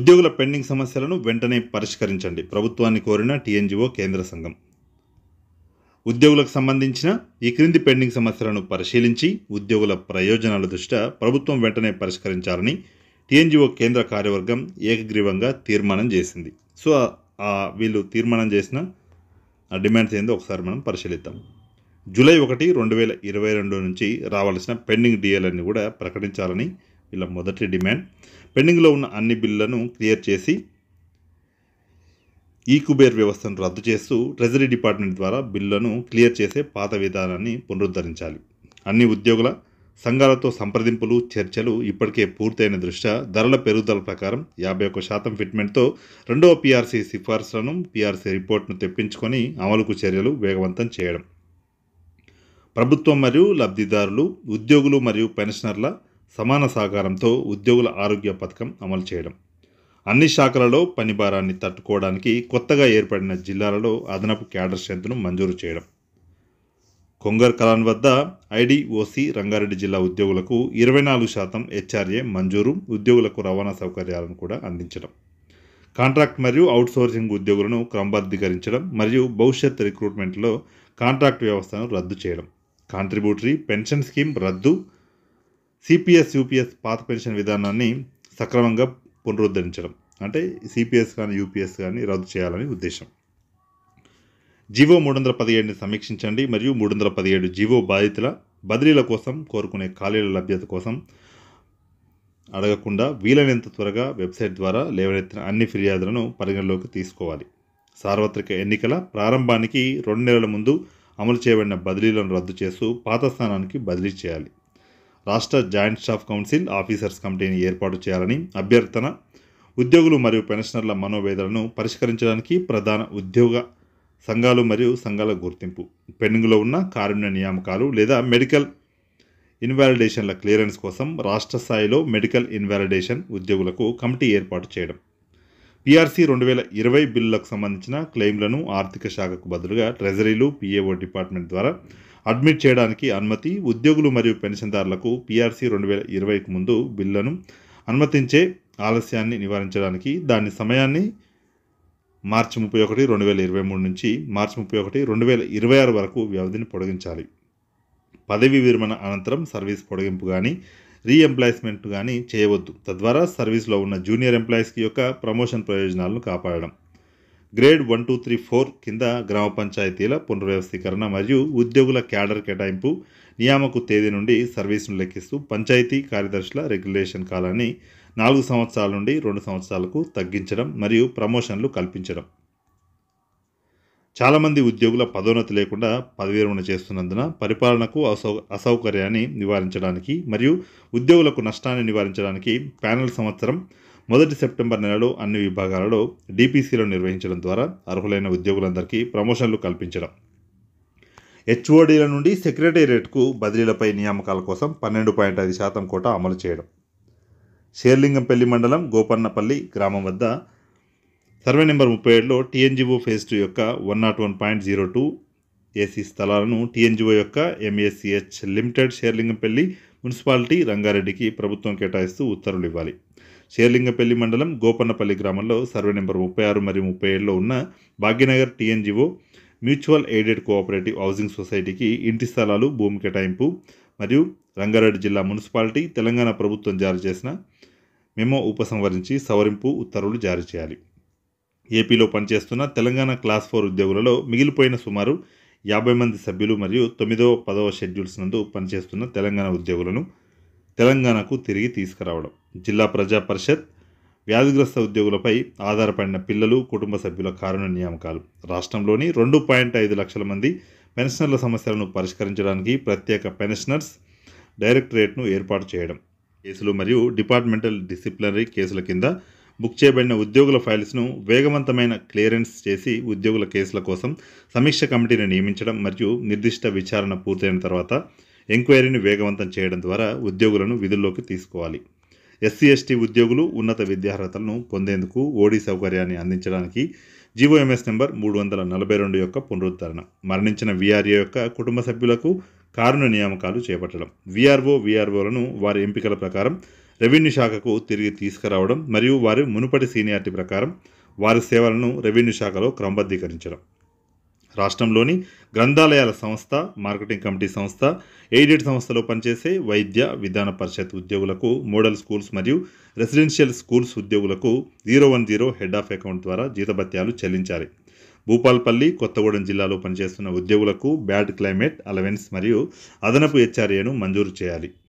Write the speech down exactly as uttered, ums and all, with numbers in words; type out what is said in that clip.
ఉద్యోగుల పెండింగ్ సమస్యలను వెంటనే పరిష్కరించండి. ప్రభుత్వాన్ని కోరిన టీఎన్జీఓ కేంద్ర సంఘం. ఉద్యోగులకు సంబంధించిన ఈ క్రింది పెండింగ్ సమస్యలను పరిశీలించి ఉద్యోగుల ప్రయోజనాల దృష్ట్యా ప్రభుత్వం వెంటనే పరిష్కరించాలని టీఎన్జీఓ కేంద్ర కార్యవర్గం ఏకగ్రీవంగా తీర్మానం చేసింది. సో ఆ వీళ్ళు తీర్మానం చేసిన ఆ డిమాండ్స్ ఏందో ఒకసారి మనం పరిశీలిద్దాం. జూలై ఒకటి రెండు వేల ఇరవై రెండు నుంచి రావాల్సిన పెండింగ్ డిఏలన్నీ కూడా ప్రకటించాలని వీళ్ళ మొదటి డిమాండ్. పెండింగ్లో ఉన్న అన్ని బిల్లులను క్లియర్ చేసి ఈ కుబేర్ వ్యవస్థను రద్దు చేస్తూ ట్రెజరీ డిపార్ట్మెంట్ ద్వారా బిల్లులను క్లియర్ చేసే పాత విధానాన్ని పునరుద్ధరించాలి. అన్ని ఉద్యోగుల సంఘాలతో సంప్రదింపులు చర్చలు ఇప్పటికే పూర్తయిన దృష్ట్యా ధరల పెరుగుదల ప్రకారం యాభై ఒక్క శాతం ఫిట్మెంట్తో రెండవ పీఆర్సీ సిఫార్సులను పీఆర్సీ రిపోర్ట్ను తెప్పించుకొని అమలుకు చర్యలు వేగవంతం చేయడం. ప్రభుత్వం మరియు లబ్ధిదారులు, ఉద్యోగులు మరియు పెన్షనర్ల సమాన సహకారంతో ఉద్యోగుల ఆరోగ్య పథకం అమలు చేయడం. అన్ని శాఖలలో పని భారాన్ని తట్టుకోవడానికి కొత్తగా ఏర్పడిన జిల్లాలలో అదనపు క్యాడర్ స్ట్రెంత్ను మంజూరు చేయడం. కొంగర్ కలాన్ వద్ద ఐడిఓసి రంగారెడ్డి జిల్లా ఉద్యోగులకు ఇరవై నాలుగు శాతం హెచ్ఆర్ఏ మంజూరు, ఉద్యోగులకు రవాణా సౌకర్యాలను కూడా అందించడం. కాంట్రాక్ట్ మరియు అవుట్సోర్సింగ్ ఉద్యోగులను క్రమబద్ధీకరించడం మరియు భవిష్యత్ రిక్రూట్మెంట్లో కాంట్రాక్ట్ వ్యవస్థను రద్దు చేయడం. కాంట్రిబ్యూటరీ పెన్షన్ స్కీమ్ రద్దు, సిపిఎస్ యూపీఎస్ పాత పెన్షన్ విధానాన్ని సక్రమంగా పునరుద్ధరించడం. అంటే సిపిఎస్ కానీ యూపీఎస్ కానీ రద్దు చేయాలని ఉద్దేశం. జీవో మూడు వందల పదిహేడుని సమీక్షించండి మరియు మూడు వందల పదిహేడు జీవో బాధితుల బదిలీల కోసం కోరుకునే ఖాళీల లభ్యత కోసం అడగకుండా వీలైనంత త్వరగా వెబ్సైట్ ద్వారా లేవనెత్తిన అన్ని ఫిర్యాదులను పరిగణలోకి తీసుకోవాలి. సార్వత్రిక ఎన్నికల ప్రారంభానికి రెండు నెలల ముందు అమలు చేయబడిన బదిలీలను రద్దు చేస్తూ పాత స్థానానికి బదిలీ చేయాలి. రాష్ట్ర జాయింట్ స్టాఫ్ కౌన్సిల్ ఆఫీసర్స్ కమిటీని ఏర్పాటు చేయాలని అభ్యర్థన. ఉద్యోగులు మరియు పెన్షనర్ల మనోవేదనను పరిష్కరించడానికి ప్రధాన ఉద్యోగ సంఘాలు మరియు సంఘాల గుర్తింపు. పెండింగ్లో ఉన్న కారుణ్య నియామకాలు లేదా మెడికల్ ఇన్వాలిడేషన్ల క్లియరెన్స్ కోసం రాష్ట్ర స్థాయిలో మెడికల్ ఇన్వాలిడేషన్ ఉద్యోగులకు కమిటీ ఏర్పాటు చేయడం. పీఆర్సీ రెండు వేల ఇరవై బిల్లులకు సంబంధించిన క్లెయిమ్లను ఆర్థిక శాఖకు బదులుగా ట్రెజరీలు పీఏఓ డిపార్ట్మెంట్ ద్వారా అడ్మిట్ చేయడానికి అనుమతి. ఉద్యోగులు మరియు పెన్షన్దారులకు పీఆర్సీ రెండు వేల ఇరవైకి ముందు బిల్లులను అనుమతించే ఆలస్యాన్ని నివారించడానికి దాని సమయాన్ని మార్చి ముప్పై ఒకటి రెండు వేల ఇరవై మూడు నుంచి మార్చి ముప్పై ఒకటి రెండు వేల ఇరవై ఆరు వరకు వ్యవధిని పొడిగించాలి. పదవీ విరమణ అనంతరం సర్వీస్ పొడిగింపు కానీ రీఎంప్లాయ్మెంట్ కానీ చేయవద్దు. తద్వారా సర్వీస్లో ఉన్న జూనియర్ ఎంప్లాయీస్కి యొక్క ప్రమోషన్ ప్రయోజనాలను కాపాడడం. Grade one two three four కింద గ్రామ పంచాయతీల పునర్వ్యవస్థీకరణ మరియు ఉద్యోగుల క్యాడర్ కేటాయింపు నియామక తేదీ నుండి సర్వీసును లెక్కిస్తూ పంచాయతీ కార్యదర్శుల రెగ్యులేషన్ కాలాన్ని నాలుగు సంవత్సరాల నుండి రెండు సంవత్సరాలకు తగ్గించడం మరియు ప్రమోషన్లు కల్పించడం. చాలామంది ఉద్యోగుల పదోన్నతి లేకుండా పదవీ విరమణ చేస్తున్నందున పరిపాలనకు అసౌ అసౌకర్యాన్ని నివారించడానికి మరియు ఉద్యోగులకు నష్టాన్ని నివారించడానికి ప్యానెల్ సంవత్సరం మొదటి సెప్టెంబర్ నెలలో అన్ని విభాగాలలో డిపిసిలు నిర్వహించడం ద్వారా అర్హులైన ఉద్యోగులందరికీ ప్రమోషన్లు కల్పించడం. హెచ్ఓడీల నుండి సెక్రటేరియట్కు బదిలీలపై నియామకాల కోసం పన్నెండు పాయింట్ ఐదు శాతం కోటా అమలు చేయడం. షేర్లింగంపల్లి మండలం గోపన్నపల్లి గ్రామం వద్ద సర్వే నెంబర్ ముప్పై ఏడులో టీఎన్జీఓ ఫేజ్ టూ యొక్క one nought one point zero two AC స్థలాలను టీఎన్జీఓ యొక్క ఎంఏసిహెచ్ లిమిటెడ్ షేర్లింగంపల్లి మున్సిపాలిటీ రంగారెడ్డికి ప్రభుత్వం కేటాయిస్తూ ఉత్తర్వులు ఇవ్వాలి. షేర్లింగంపల్లి మండలం గోపన్నపల్లి గ్రామంలో సర్వే నెంబర్ ముప్పై ఆరు మరియు ముప్పై ఏడులో ఉన్న Bhagyanagar TNGO mutual aided cooperative housing సొసైటీకి ఇంటి స్థలాలు భూమి కేటాయింపు మరియు రంగారెడ్డి జిల్లా మున్సిపాలిటీ తెలంగాణ ప్రభుత్వం జారీ చేసిన మెమో ఉపసంహరించి సవరింపు ఉత్తర్వులు జారీ చేయాలి. ఏపీలో పనిచేస్తున్న తెలంగాణ క్లాస్ ఫోర్ ఉద్యోగులలో మిగిలిపోయిన సుమారు యాభై మంది సభ్యులు మరియు తొమ్మిదవ పదవ షెడ్యూల్స్ నందు పనిచేస్తున్న తెలంగాణ ఉద్యోగులను తెలంగాణకు తిరిగి తీసుకురావడం. జిల్లా ప్రజా పరిషత్ వ్యాధిగ్రస్త ఉద్యోగులపై ఆధారపడిన పిల్లలు కుటుంబ సభ్యుల కారుణ్య నియామకాలు. రాష్ట్రంలోని రెండు పాయింట్ ఐదు లక్షల మంది పెన్షనర్ల సమస్యలను పరిష్కరించడానికి ప్రత్యేక పెన్షనర్స్ డైరెక్టరేట్ను ఏర్పాటు చేయడం. కేసులు మరియు డిపార్ట్మెంటల్ డిసిప్లినరీ కేసుల కింద బుక్ చేయబడిన ఉద్యోగుల ఫైల్స్ను వేగవంతమైన క్లియరెన్స్ చేసి ఉద్యోగుల కేసుల కోసం సమీక్ష కమిటీని నియమించడం మరియు నిర్దిష్ట విచారణ పూర్తయిన తర్వాత ఎంక్వైరీని వేగవంతం చేయడం ద్వారా ఉద్యోగులను విధుల్లోకి తీసుకోవాలి. ఎస్సీ ఎస్టీ ఉద్యోగులు ఉన్నత విద్యార్హతలను పొందేందుకు ఓడీ సౌకర్యాన్ని అందించడానికి జీవోఎంఎస్ నెంబర్ మూడు వందల నలభై రెండు యొక్క పునరుద్ధరణ. మరణించిన వీఆర్ఏ యొక్క కుటుంబ సభ్యులకు కారుణ్య నియామకాలు చేపట్టడం. వీఆర్ఓ వీఆర్ఓలను వారి ఎంపికల ప్రకారం రెవెన్యూ శాఖకు తిరిగి తీసుకురావడం మరియు వారి మునుపటి సీనియారిటీ ప్రకారం వారి సేవలను రెవెన్యూ శాఖలో క్రమబద్ధీకరించడం. రాష్ట్రంలోని గ్రంథాలయాల సంస్థ, మార్కెటింగ్ కమిటీ సంస్థ, ఎయిడెడ్ సంస్థలో పనిచేసే వైద్య విధాన పరిషత్ ఉద్యోగులకు, మోడల్ స్కూల్స్ మరియు రెసిడెన్షియల్ స్కూల్స్ ఉద్యోగులకు zero one zero head of account ద్వారా జీతభత్యాలు చెల్లించాలి. భూపాల్పల్లి, కొత్తగూడెం జిల్లాలో పనిచేస్తున్న ఉద్యోగులకు బ్యాడ్ క్లైమేట్ అలవెన్స్ మరియు అదనపు హెచ్ఆర్ఏను మంజూరు చేయాలి.